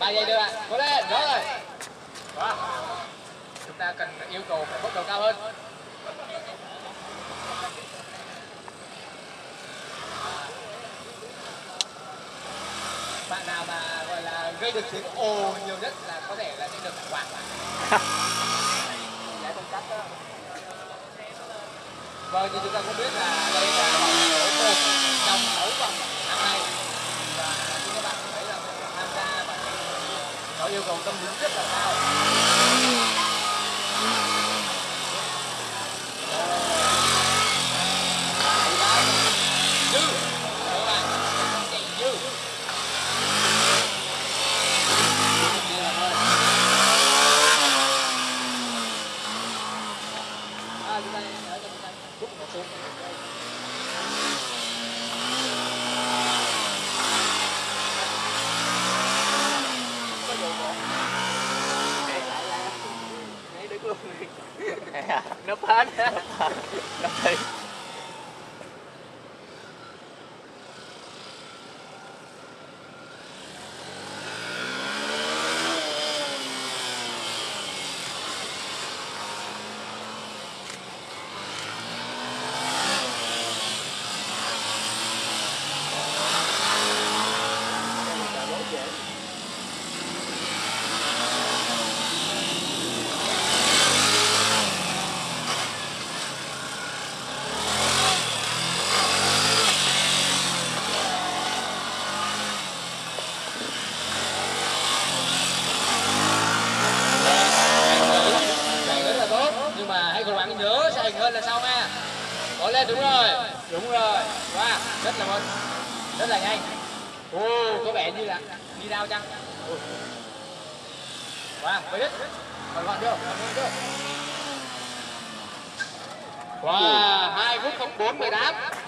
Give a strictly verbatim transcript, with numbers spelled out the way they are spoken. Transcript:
ba giây nữa ạ. Cố lên, rồi. Wow. Chúng ta cần yêu cầu phải tốc độ cao hơn. Bạn nào mà gọi là gây được tiếng ồ nhiều nhất là có thể là sẽ được tặng quà. Vâng, như chúng ta cũng biết là đây là vòng số một trong sáu vòng năm nay, và như các bạn thấy là tham gia và có yêu cầu tâm lý rất là cao. Dư, các bạn chạy dư. À, chúng ta ở trong chúng ta rút một xuống. Nấp hết nấp đi. Nhớ sẽ hình hơn là sau nha. Có lên, đúng rồi, đúng rồi. Wow, rất là ngon, rất là nhanh. Ồ, có vẻ như là đi đao chăng. Wow, mới đứt. Còn gọn chưa? Còn gọn chưa? Wow, hai phút không bốn mười tám.